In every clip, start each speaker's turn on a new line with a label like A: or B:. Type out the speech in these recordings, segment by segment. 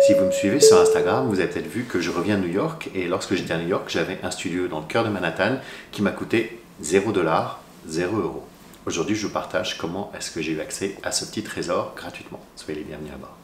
A: Si vous me suivez sur Instagram, vous avez peut-être vu que je reviens de New York et lorsque j'étais à New York, j'avais un studio dans le cœur de Manhattan qui m'a coûté 0 $, 0 €. Aujourd'hui, je vous partage comment est-ce que j'ai eu accès à ce petit trésor gratuitement. Soyez les bienvenus à bord.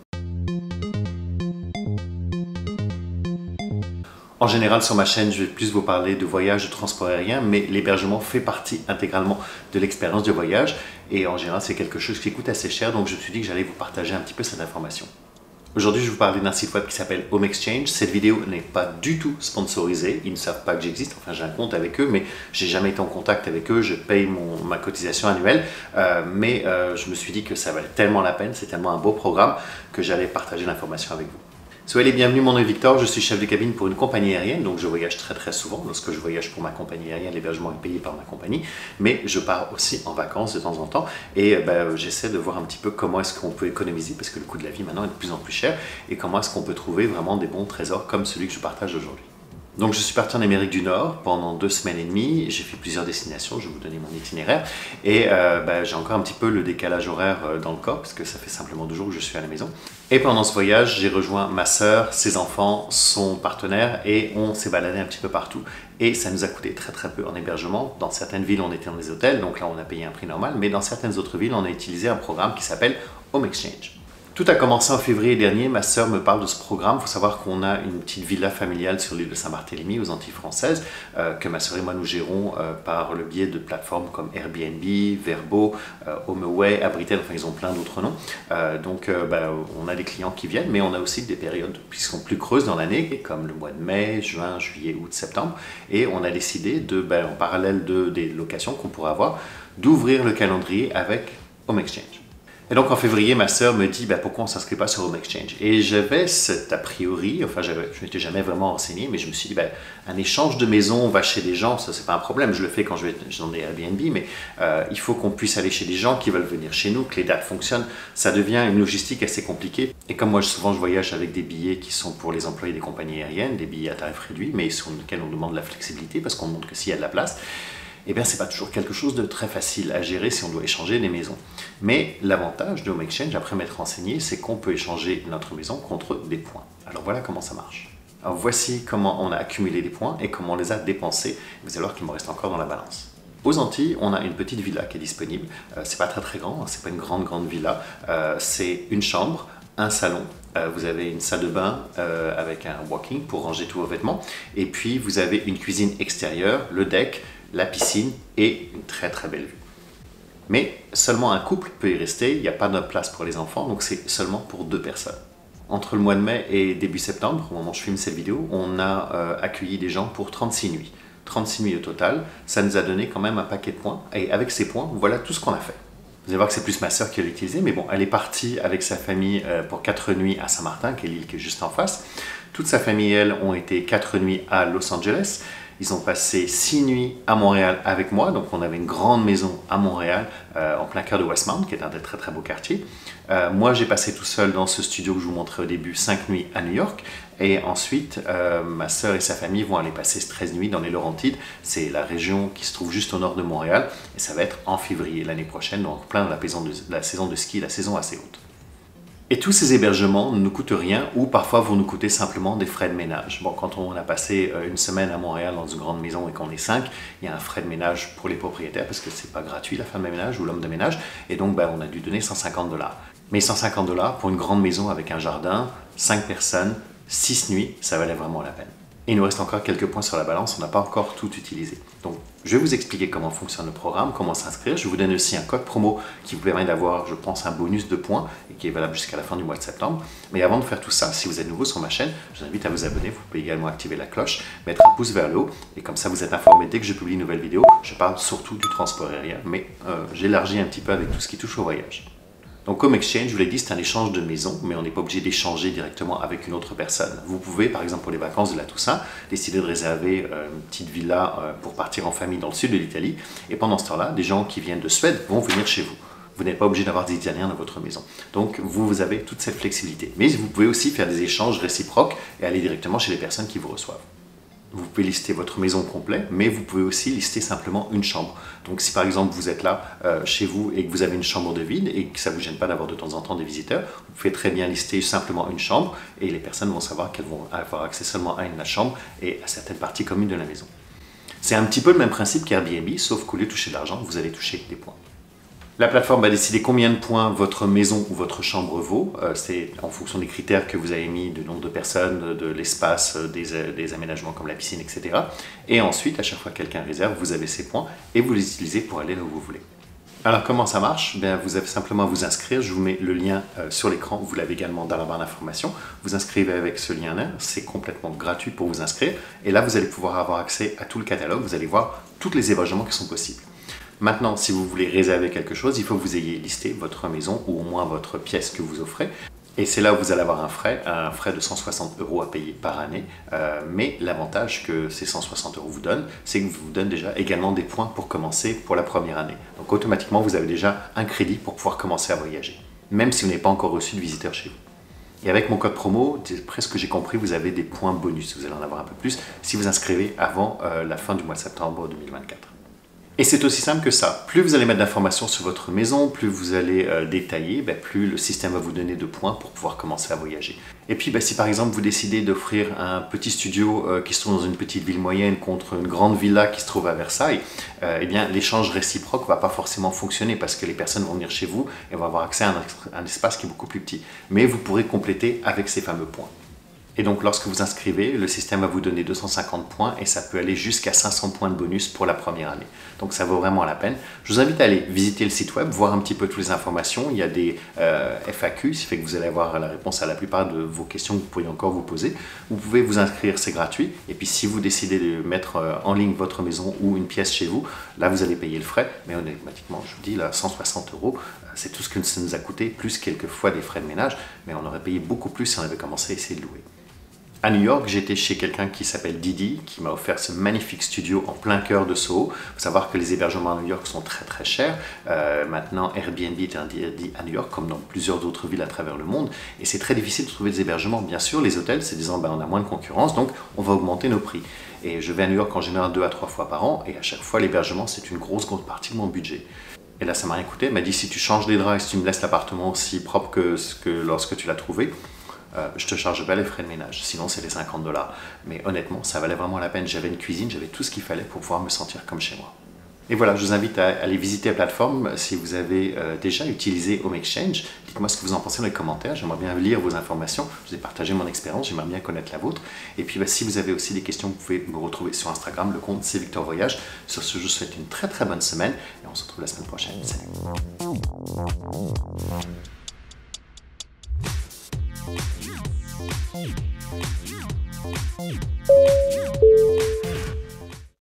A: En général, sur ma chaîne, je vais plus vous parler de voyage, de transport aérien, mais l'hébergement fait partie intégralement de l'expérience de voyage et en général, c'est quelque chose qui coûte assez cher, donc je me suis dit que j'allais vous partager un petit peu cette information. Aujourd'hui, je vais vous parler d'un site web qui s'appelle Home Exchange. Cette vidéo n'est pas du tout sponsorisée. Ils ne savent pas que j'existe. Enfin, j'ai un compte avec eux, mais j'ai jamais été en contact avec eux. Je paye ma cotisation annuelle. Je me suis dit que ça valait tellement la peine. C'est tellement un beau programme que j'allais partager l'information avec vous. Soyez les bienvenus, mon nom est Victor, je suis chef de cabine pour une compagnie aérienne, donc je voyage très souvent. Lorsque je voyage pour ma compagnie aérienne, l'hébergement est payé par ma compagnie, mais je pars aussi en vacances de temps en temps et j'essaie de voir un petit peu comment est-ce qu'on peut économiser, parce que le coût de la vie maintenant est de plus en plus cher, et comment est-ce qu'on peut trouver vraiment des bons trésors comme celui que je partage aujourd'hui. Donc je suis parti en Amérique du Nord pendant 2 semaines et demie, j'ai fait plusieurs destinations, je vais vous donner mon itinéraire et j'ai encore un petit peu le décalage horaire dans le corps parce que ça fait simplement 2 jours que je suis à la maison. Et pendant ce voyage, j'ai rejoint ma sœur, ses enfants, son partenaire et on s'est baladé un petit peu partout et ça nous a coûté très peu en hébergement. Dans certaines villes, on était dans des hôtels, donc là on a payé un prix normal, mais dans certaines autres villes, on a utilisé un programme qui s'appelle Home Exchange. Tout a commencé en février dernier, ma sœur me parle de ce programme. Il faut savoir qu'on a une petite villa familiale sur l'île de Saint-Barthélemy, aux Antilles françaises, que ma sœur et moi nous gérons par le biais de plateformes comme Airbnb, Vrbo, HomeAway, Abritel, enfin ils ont plein d'autres noms. On a des clients qui viennent, mais on a aussi des périodes qui sont plus creuses dans l'année, comme le mois de mai, juin, juillet, août, septembre. Et on a décidé, en parallèle des locations qu'on pourrait avoir, d'ouvrir le calendrier avec Home Exchange. Et donc en février, ma sœur me dit pourquoi on ne s'inscrit pas sur Home Exchange. Et j'avais cet a priori, enfin je ne m'étais jamais vraiment renseigné, mais je me suis dit un échange de maison, on va chez des gens, ça c'est pas un problème, je le fais quand je vais dans des Airbnb, mais il faut qu'on puisse aller chez des gens qui veulent venir chez nous, que les dates fonctionnent, ça devient une logistique assez compliquée. Et comme moi souvent je voyage avec des billets qui sont pour les employés des compagnies aériennes, des billets à tarif réduit, mais sur lesquels on demande de la flexibilité parce qu'on montre que s'il y a de la place, eh bien, c'est pas toujours quelque chose de très facile à gérer si on doit échanger des maisons. Mais l'avantage de Home Exchange, après m'être renseigné, c'est qu'on peut échanger notre maison contre des points. Alors voilà comment ça marche. Alors voici comment on a accumulé des points et comment on les a dépensés. Vous allez voir qu'il me reste encore dans la balance. Aux Antilles, on a une petite villa qui est disponible. C'est pas très grand, c'est pas une grande villa. C'est une chambre, un salon. Vous avez une salle de bain avec un walking pour ranger tous vos vêtements. Et puis vous avez une cuisine extérieure, le deck, la piscine et une très belle vue. Mais seulement un couple peut y rester, il n'y a pas de place pour les enfants, donc c'est seulement pour 2 personnes. Entre le mois de mai et début septembre, au moment où je filme cette vidéo, on a accueilli des gens pour 36 nuits. 36 nuits au total, ça nous a donné quand même un paquet de points, et avec ces points, voilà tout ce qu'on a fait. Vous allez voir que c'est plus ma sœur qui l'a utilisé, mais bon, elle est partie avec sa famille pour 4 nuits à Saint-Martin, qui est l'île qui est juste en face. Toute sa famille et elle ont été 4 nuits à Los Angeles. Ils ont passé 6 nuits à Montréal avec moi, donc on avait une grande maison à Montréal, en plein cœur de Westmount, qui est un des très beaux quartiers. Moi, j'ai passé tout seul dans ce studio que je vous montrais au début, 5 nuits à New York. Et ensuite, ma sœur et sa famille vont aller passer 13 nuits dans les Laurentides. C'est la région qui se trouve juste au nord de Montréal. Et ça va être en février l'année prochaine, donc plein de la saison de ski, la saison assez haute. Et tous ces hébergements ne nous coûtent rien ou parfois vont nous coûter simplement des frais de ménage. Bon, quand on a passé une semaine à Montréal dans une grande maison et qu'on est 5, il y a un frais de ménage pour les propriétaires parce que c'est pas gratuit la femme de ménage ou l'homme de ménage et donc on a dû donner 150 $. Mais 150 $ pour une grande maison avec un jardin, 5 personnes, 6 nuits, ça valait vraiment la peine. Et il nous reste encore quelques points sur la balance, on n'a pas encore tout utilisé. Donc, je vais vous expliquer comment fonctionne le programme, comment s'inscrire. Je vous donne aussi un code promo qui vous permet d'avoir, je pense, un bonus de points et qui est valable jusqu'à la fin du mois de septembre. Mais avant de faire tout ça, si vous êtes nouveau sur ma chaîne, je vous invite à vous abonner. Vous pouvez également activer la cloche, mettre un pouce vers le haut et comme ça vous êtes informé dès que je publie une nouvelle vidéo. Je parle surtout du transport aérien, mais j'élargis un petit peu avec tout ce qui touche au voyage. Donc Home Exchange, je vous l'ai dit, c'est un échange de maison, mais on n'est pas obligé d'échanger directement avec une autre personne. Vous pouvez, par exemple pour les vacances de la Toussaint, décider de réserver une petite villa pour partir en famille dans le sud de l'Italie. Et pendant ce temps-là, des gens qui viennent de Suède vont venir chez vous. Vous n'êtes pas obligé d'avoir des Italiens dans votre maison. Donc vous avez toute cette flexibilité. Mais vous pouvez aussi faire des échanges réciproques et aller directement chez les personnes qui vous reçoivent. Vous pouvez lister votre maison complète, mais vous pouvez aussi lister simplement une chambre. Donc si par exemple vous êtes là chez vous et que vous avez une chambre de vide et que ça ne vous gêne pas d'avoir de temps en temps des visiteurs, vous pouvez très bien lister simplement une chambre et les personnes vont savoir qu'elles vont avoir accès seulement à une chambre et à certaines parties communes de la maison. C'est un petit peu le même principe qu'Airbnb, sauf qu'au lieu de toucher de l'argent, vous allez toucher des points. La plateforme va décider combien de points votre maison ou votre chambre vaut. C'est en fonction des critères que vous avez mis, du nombre de personnes, de l'espace, des aménagements comme la piscine, etc. Et ensuite, à chaque fois que quelqu'un réserve, vous avez ces points et vous les utilisez pour aller là où vous voulez. Alors comment ça marche? Vous avez simplement à vous inscrire. Je vous mets le lien sur l'écran. Vous l'avez également dans la barre d'informations. Vous inscrivez avec ce lien-là. C'est complètement gratuit pour vous inscrire. Et là, vous allez pouvoir avoir accès à tout le catalogue. Vous allez voir tous les hébergements qui sont possibles. Maintenant, si vous voulez réserver quelque chose, il faut que vous ayez listé votre maison ou au moins votre pièce que vous offrez. Et c'est là où vous allez avoir un frais de 160 € à payer par année. Mais l'avantage que ces 160 € vous donnent, c'est que vous donnent déjà également des points pour commencer pour la première année. Donc automatiquement, vous avez déjà un crédit pour pouvoir commencer à voyager, même si vous n'avez pas encore reçu de visiteurs chez vous. Et avec mon code promo, d'après ce que j'ai compris, vous avez des points bonus. Vous allez en avoir un peu plus si vous inscrivez avant la fin du mois de septembre 2024. Et c'est aussi simple que ça. Plus vous allez mettre d'informations sur votre maison, plus vous allez détailler, plus le système va vous donner de points pour pouvoir commencer à voyager. Et puis si par exemple vous décidez d'offrir un petit studio qui se trouve dans une petite ville moyenne contre une grande villa qui se trouve à Versailles, eh bien l'échange réciproque ne va pas forcément fonctionner parce que les personnes vont venir chez vous et vont avoir accès à un espace qui est beaucoup plus petit. Mais vous pourrez compléter avec ces fameux points. Et donc lorsque vous inscrivez, le système va vous donner 250 points et ça peut aller jusqu'à 500 points de bonus pour la première année. Donc ça vaut vraiment la peine. Je vous invite à aller visiter le site web, voir un petit peu toutes les informations. Il y a des FAQ, ce qui fait que vous allez avoir la réponse à la plupart de vos questions que vous pourriez encore vous poser. Vous pouvez vous inscrire, c'est gratuit. Et puis si vous décidez de mettre en ligne votre maison ou une pièce chez vous, là vous allez payer le frais. Mais automatiquement, je vous dis, là, 160 €, c'est tout ce que ça nous a coûté, plus quelques fois des frais de ménage. Mais on aurait payé beaucoup plus si on avait commencé à essayer de louer. À New York, j'étais chez quelqu'un qui s'appelle Didi, qui m'a offert ce magnifique studio en plein cœur de Soho. Il faut savoir que les hébergements à New York sont très très chers. Maintenant, Airbnb est interdit à New York, comme dans plusieurs autres villes à travers le monde. Et c'est très difficile de trouver des hébergements. Bien sûr, les hôtels, c'est disant on a moins de concurrence, donc on va augmenter nos prix. Et je vais à New York en général 2 à 3 fois par an, et à chaque fois, l'hébergement, c'est une grosse partie de mon budget. Et là, ça m'a rien coûté. Elle m'a dit, si tu changes les draps et si tu me laisses l'appartement aussi propre que lorsque tu l'as trouvé, je te charge pas les frais de ménage, sinon c'est les 50 $. Mais honnêtement, ça valait vraiment la peine. J'avais une cuisine, j'avais tout ce qu'il fallait pour pouvoir me sentir comme chez moi. Et voilà, je vous invite à aller visiter la plateforme si vous avez déjà utilisé Home Exchange. Dites-moi ce que vous en pensez dans les commentaires. J'aimerais bien lire vos informations. Je vous ai partagé mon expérience, j'aimerais bien connaître la vôtre. Et puis si vous avez aussi des questions, vous pouvez me retrouver sur Instagram. Le compte c'est Victor Voyage. Sur ce, je vous souhaite une très très bonne semaine et on se retrouve la semaine prochaine. Salut!